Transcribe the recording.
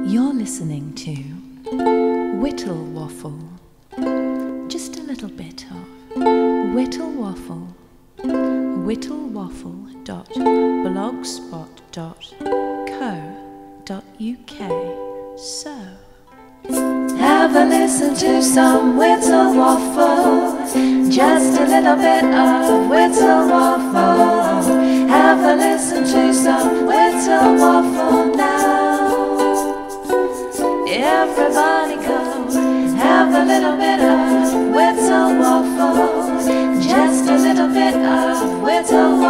You're listening to Whittle Waffle. Just a little bit of Whittle Waffle. whittlewaffle.blogspot.co.uk. So, have a listen to some Whittle Waffle. Just a little bit of Whittle Waffle. Have a listen to some Whittle Waffle now. Everybody go, have a little bit of Whittle Waffle. Just a little bit of Whittle Waffle.